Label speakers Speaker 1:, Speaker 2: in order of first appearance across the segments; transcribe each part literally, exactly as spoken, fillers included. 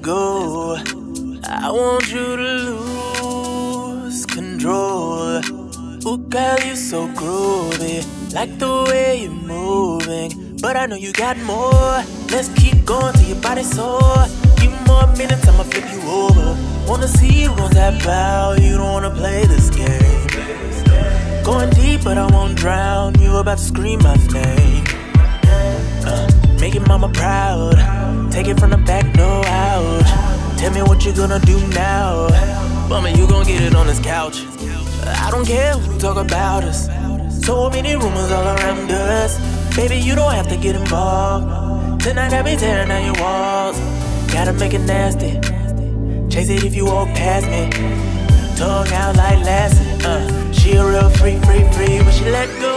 Speaker 1: go. I want you to lose control. Ooh, girl, you so groovy. Like the way you're moving, but I know you got more. Let's keep going till your body's sore. Few more minutes, I'ma flip you over. Wanna see you gon' tap out. You don't wanna play this game. Going deep, but I won't drown. You about to scream my name. uh, Make your mama proud. Take it from the back, no ouch. Tell me what you gonna do now. Mama, you gon' get it on this couch. I don't care who talk about us. So many rumors all around us. Baby, you don't have to get involved. Tonight I be tearing down your walls. Gotta make it nasty. Chase it if you walk past me. Tongue out like Lassie. uh, She a real free, free, free when she let go.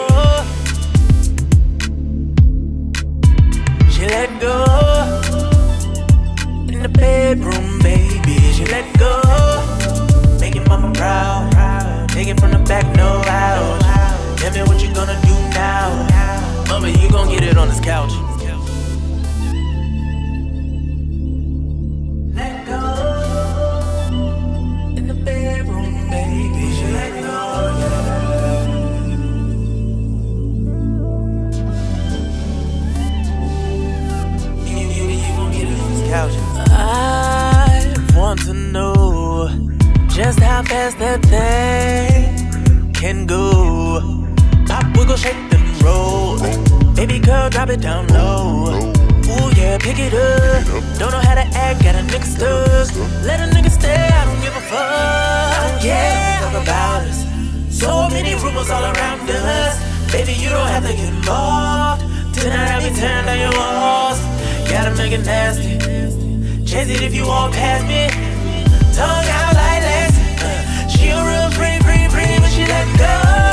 Speaker 1: She let go. In the bedroom, baby, she let go. Make your mama proud. Take it from the back, no ouch. Tell me what you gonna do now. Mama, you gon' get it on this couch. Let go. In the bedroom, baby, she let go. You, you, you gon' get it on this couch. I want to know just how fast that thing can go. Pop, wiggle, shake, then roll. Baby girl, drop it down low. Ooh yeah, pick it up. Don't know how to act, got a nigga stuck. Let a nigga stay, I don't give a fuck. Yeah, talk about us. So many rumors all around us. Baby, you don't have to get involved. Tonight I be tearing down your walls. Gotta make it nasty. Chase it if you walk past me. Tongue out like Lassie. uh, She a real free, free, free, but she let go.